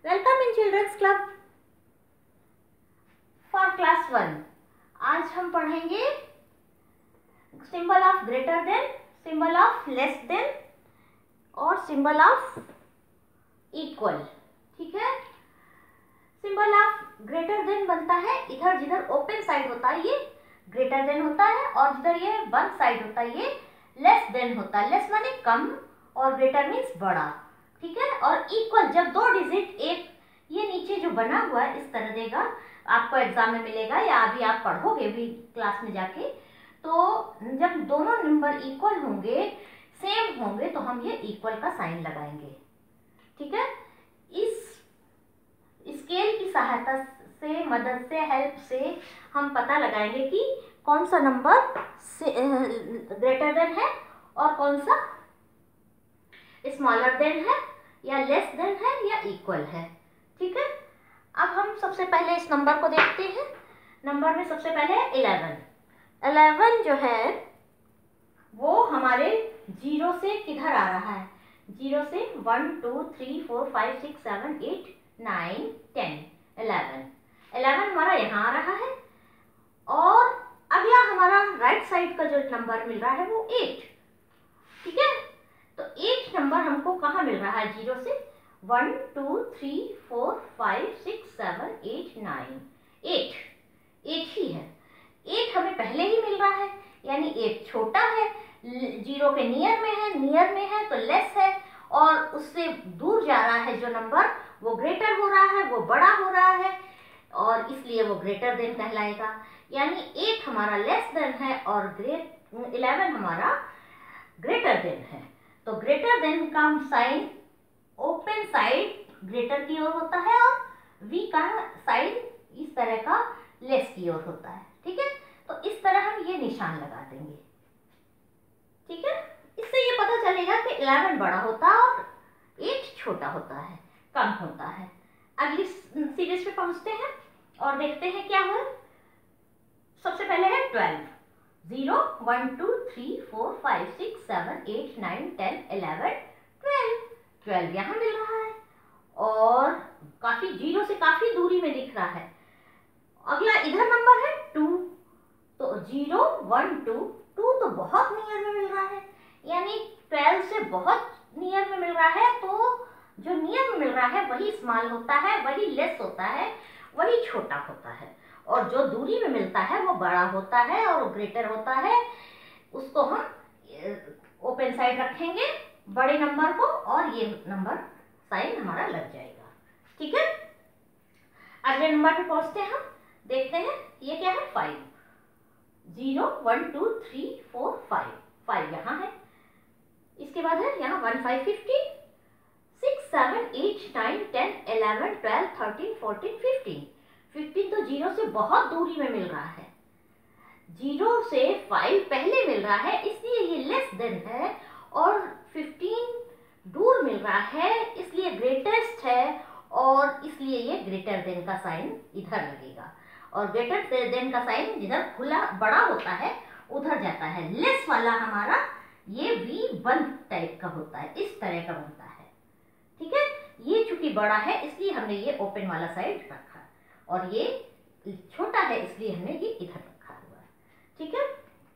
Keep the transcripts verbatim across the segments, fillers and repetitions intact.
Welcome in children's club for class one. आज हम पढ़ेंगे symbol of greater than, symbol of less than और symbol of equal. ठीक है। सिंबल ऑफ ग्रेटर देन बनता है इधर जिधर ओपन साइड होता है ये ग्रेटर देन होता है, और जिधर ये वन साइड होता है ये लेस देन होता है। लेस माने कम और ग्रेटर मीन्स बड़ा। ठीक है। और इक्वल जब दो डिजिट एक ये नीचे जो बना हुआ है इस तरह देगा, आपको एग्जाम में मिलेगा या अभी आप पढ़ोगे भी क्लास में जाके, तो जब दोनों नंबर इक्वल होंगे, सेम होंगे, तो हम ये इक्वल का साइन लगाएंगे। ठीक है। इस स्केल की सहायता से, मदद से, हेल्प से हम पता लगाएंगे कि कौन सा नंबर ग्रेटर देन है और कौन सा स्मॉलर देन है या लेस देन है या इक्वल है। ठीक है। अब हम सबसे पहले इस नंबर को देखते हैं। नंबर में सबसे पहले है इलेवन। इलेवन जो है वो हमारे जीरो से किधर आ रहा है? जीरो से one two three four five six seven eight nine ten eleven. Eleven हमारा यहाँ आ रहा है और अगला हमारा राइट साइड का जो नंबर मिल रहा है वो एट। ठीक है। तो एट नंबर हमको कहाँ मिल रहा है? जीरो से one two three four five six seven eight nine eight eight ही है। एट हमें पहले ही मिल रहा है, यानी एट छोटा है, जीरो के नियर में है, नियर में है तो लेस है, और उससे दूर जा रहा है जो नंबर वो ग्रेटर हो रहा है, वो बड़ा हो रहा है, और इसलिए वो ग्रेटर देन कहलाएगा। यानी एट हमारा लेस देन है और ग्रेट इलेवन हमारा ग्रेटर देन है। तो ग्रेटर देन का साइन ओपन साइड ग्रेटर की ओर होता है और वी का साइड इस तरह का लेस की ओर होता है। ठीक है। तो इस तरह हम ये निशान लगा देंगे। ठीक है। इससे ये पता चलेगा कि इलेवन बड़ा होता है और एट छोटा होता है, कम होता है। अगली सीरीज पे पहुंचते हैं और देखते हैं क्या हुआ। सबसे पहले है twelve. Zero one two three four five six seven eight nine ten eleven twelve. Twelve यहाँ मिल रहा है और काफी जीरो से काफी दूरी में दिख रहा है। अगला इधर नंबर है टू। तो जीरो वन टू टू तो बहुत नियर में मिल रहा है, यानी ट्वेल्व से बहुत नियर में मिल रहा है। तो जो नियर में मिल रहा है वही स्मॉल होता है, वही लेस होता है, वही छोटा होता है, और जो दूरी में मिलता है वो बड़ा होता है और ग्रेटर होता है। उसको हम ओपन साइड रखेंगे बड़े नंबर को और ये नंबर साइन हमारा लग जाएगा। ठीक है। अगले नंबर पे पहुंचते हैं हम, देखते हैं ये क्या है। Five. Zero one two three four five five यहाँ है। इसके बाद है यहाँ one five fifteen six seven eight nine ten eleven twelve thirteen fourteen fifteen. Fifteen तो जीरो से बहुत दूरी में मिल रहा है। जीरो से फाइव पहले मिल रहा है इसलिए ये लेस देन है, और फिफ्टीन दूर मिल रहा है इसलिए ग्रेटेस्ट है, और इसलिए ये ग्रेटर देन का साइन इधर लगेगा। और ग्रेटर देन का साइन जिधर खुला बड़ा होता है उधर जाता है। लेस वाला हमारा ये वी वन टाइप का होता है, इस तरह का बनता है। ठीक है। ये चूंकि बड़ा है इसलिए हमने ये ओपन वाला साइड रखा, और ये छोटा है इसलिए हमने ये इधर रखा हुआ है। ठीक है।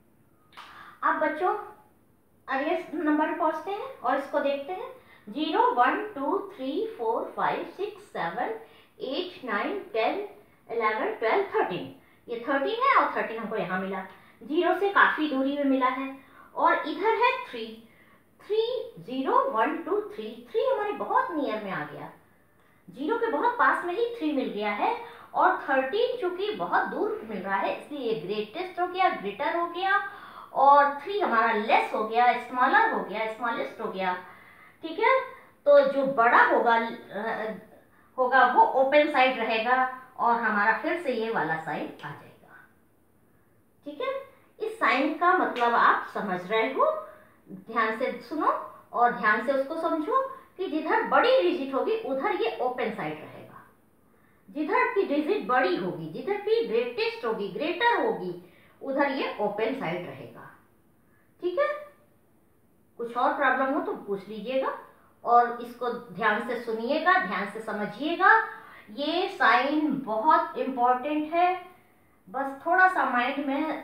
अब बच्चों अगले नंबर पे पहुंचते हैं और इसको देखते हैं। Zero one two three four five six seven eight nine ten eleven twelve thirteen. ये थर्टीन है और थर्टीन हमको यहाँ मिला। जीरो से काफी दूरी में मिला है, और इधर है three. Three zero one two three three हमारे बहुत नियर में आ गया, जीरो के बहुत पास में ही थ्री मिल गया है, और थर्टीन चूंकि बहुत दूर मिल रहा है इसलिए ये ग्रेटेस्ट हो गया, ग्रेटर हो गया, और थ्री हमारा लेस हो गया, स्मॉलर हो गया, स्मॉलेस्ट हो गया। ठीक है। तो जो बड़ा होगा होगा वो ओपन साइड रहेगा और हमारा फिर से ये वाला साइन आ जाएगा। ठीक है। इस साइन का मतलब आप समझ रहे हो, ध्यान से सुनो और ध्यान से उसको समझो कि जिधर बड़ी डिजिट होगी उधर ये ओपन साइड रहेगा, जिधर की डिजिट बड़ी होगी, जिधर की ग्रेटेस्ट होगी, ग्रेटर होगी, उधर ये ओपन साइड रहेगा। ठीक है। कुछ और प्रॉब्लम हो तो पूछ लीजिएगा और इसको ध्यान से सुनिएगा, ध्यान से समझिएगा। ये साइन बहुत इम्पोर्टेंट है, बस थोड़ा सा माइंड में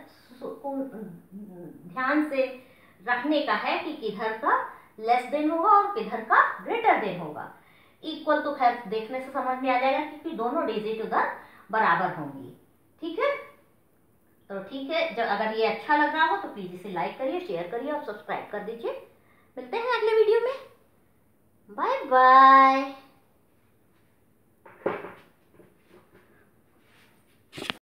ध्यान से रखने का है कि किधर का लेस देन होगा और किधर का ग्रेटर देन होगा। इक्वल तो खैर देखने से समझ में आ जाएगा क्योंकि दोनों डिजिट उधर बराबर होंगी। ठीक है, तो ठीक है, जब अगर ये अच्छा लग रहा हो तो प्लीज इसे लाइक करिए, शेयर करिए और सब्सक्राइब कर दीजिए। मिलते हैं अगले वीडियो में। Bye bye.